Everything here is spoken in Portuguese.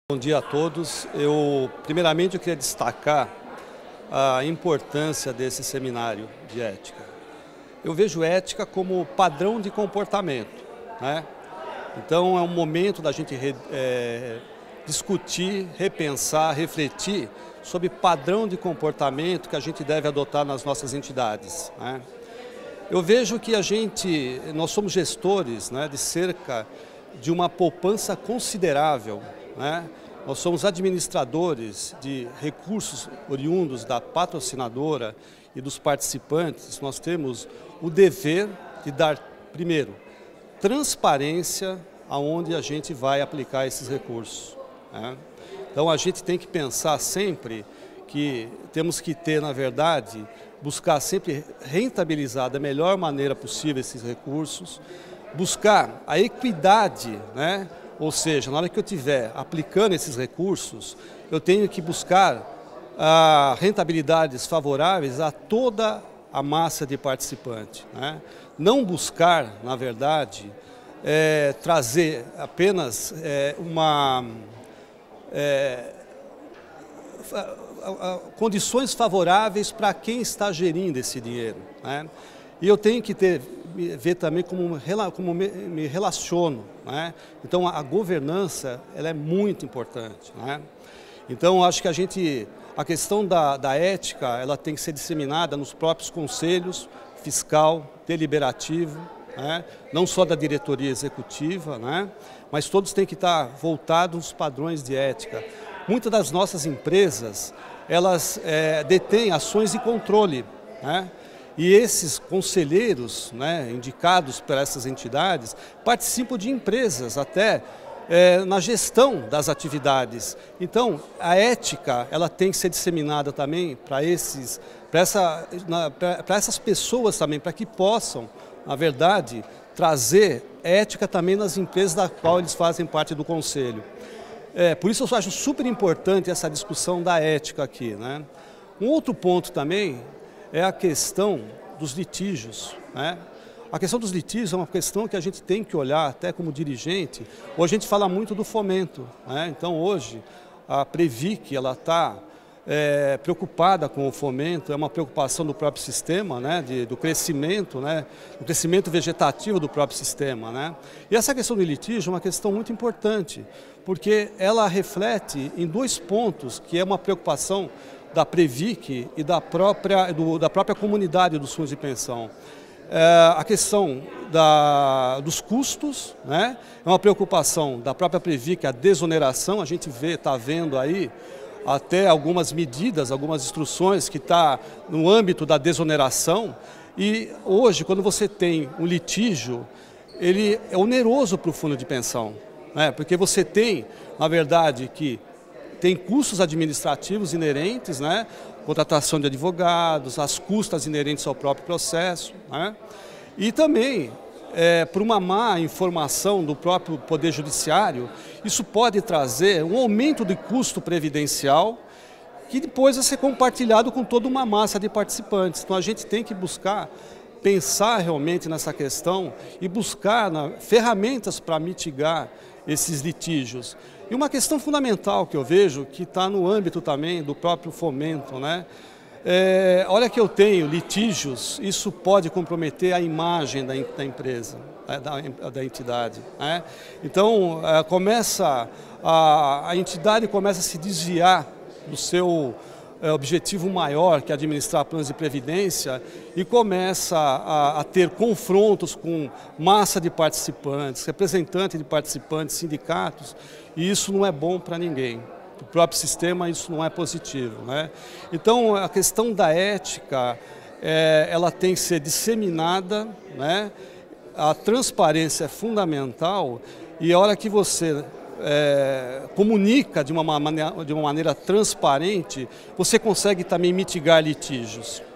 Bom dia a todos. Primeiramente, eu queria destacar a importância desse seminário de ética. Eu vejo ética como padrão de comportamento, né? Então, é um momento da gente discutir, repensar, refletir sobre padrão de comportamento que a gente deve adotar nas nossas entidades, né? Eu vejo que nós somos gestores, né, de cerca de uma poupança considerável, né? Nós somos administradores de recursos oriundos da patrocinadora e dos participantes. Nós temos o dever de dar, primeiro, transparência aonde a gente vai aplicar esses recursos, né? Então a gente tem que pensar sempre que temos que ter, na verdade, buscar sempre rentabilizar da melhor maneira possível esses recursos, buscar a equidade, né? Ou seja, na hora que eu estiver aplicando esses recursos, eu tenho que buscar rentabilidades favoráveis a toda a massa de participantes, né? Não buscar, na verdade, trazer apenas condições favoráveis para quem está gerindo esse dinheiro, né? E eu tenho que ver também como me relaciono, né? Então a governança ela é muito importante, né? Então acho que a questão da ética ela tem que ser disseminada nos próprios conselhos fiscal, deliberativo, né? Não só da diretoria executiva, né? Mas todos têm que estar voltados aos padrões de ética. Muitas das nossas empresas elas detêm ações de controle, né? E esses conselheiros, né, indicados por essas entidades, participam de empresas até na gestão das atividades. Então, a ética ela tem que ser disseminada também para essas pessoas também, para que possam, na verdade, trazer ética também nas empresas da qual eles fazem parte do conselho. Por isso eu acho super importante essa discussão da ética aqui, né? Um outro ponto também é a questão dos litígios, né? A questão dos litígios é uma questão que a gente tem que olhar até como dirigente. Hoje a gente fala muito do fomento, né? Então hoje a Previc ela está preocupada com o fomento, é uma preocupação do próprio sistema, né? Do crescimento, né? Do crescimento vegetativo do próprio sistema, né? E essa questão do litígio é uma questão muito importante, porque ela reflete em dois pontos, que é uma preocupação da Previc e da própria comunidade dos fundos de pensão. A questão dos custos, né? É uma preocupação da própria Previc, a desoneração, a gente está vendo aí até algumas medidas, algumas instruções que está no âmbito da desoneração. E hoje, quando você tem um litígio, ele é oneroso para o fundo de pensão, né? Porque você tem, na verdade, que tem custos administrativos inerentes, né? Contratação de advogados, as custas inerentes ao próprio processo, né? E também, por uma má informação do próprio Poder Judiciário, isso pode trazer um aumento de custo previdencial que depois vai ser compartilhado com toda uma massa de participantes. Então a gente tem que pensar realmente nessa questão e buscar ferramentas para mitigar esses litígios. E uma questão fundamental que eu vejo, que está no âmbito também do próprio fomento, né? Olha que eu tenho litígios, isso pode comprometer a imagem da empresa, da entidade, né? Então, a entidade começa a se desviar do seu objetivo maior, que é administrar planos de previdência, e começa a ter confrontos com massa de participantes, representantes de participantes, sindicatos, e isso não é bom para ninguém. Para o próprio sistema isso não é positivo, né? Então a questão da ética, ela tem que ser disseminada, né? A transparência é fundamental e a hora que você comunica de uma maneira transparente, você consegue também mitigar litígios.